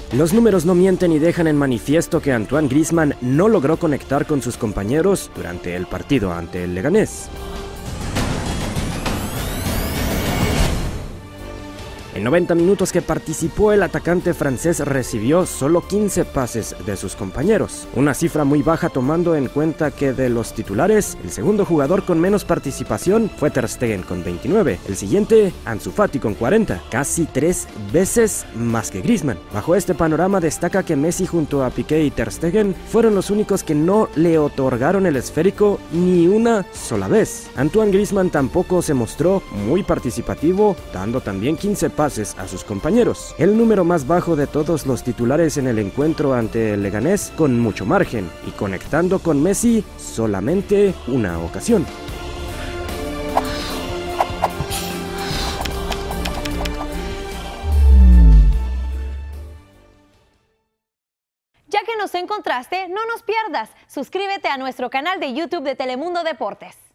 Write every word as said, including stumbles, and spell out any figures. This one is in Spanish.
Los números no mienten y dejan en manifiesto que Antoine Griezmann no logró conectar con sus compañeros durante el partido ante el Leganés. En noventa minutos que participó, el atacante francés recibió solo quince pases de sus compañeros, una cifra muy baja tomando en cuenta que de los titulares, el segundo jugador con menos participación fue Ter Stegen con veintinueve, el siguiente Ansu Fati con cuarenta, casi tres veces más que Griezmann. Bajo este panorama destaca que Messi junto a Piqué y Ter Stegen fueron los únicos que no le otorgaron el esférico ni una sola vez. Antoine Griezmann tampoco se mostró muy participativo, dando también quince pases a sus compañeros, el número más bajo de todos los titulares en el encuentro ante el Leganés con mucho margen, y conectando con Messi solamente una ocasión. Ya que nos encontraste, no nos pierdas. Suscríbete a nuestro canal de YouTube de Telemundo Deportes.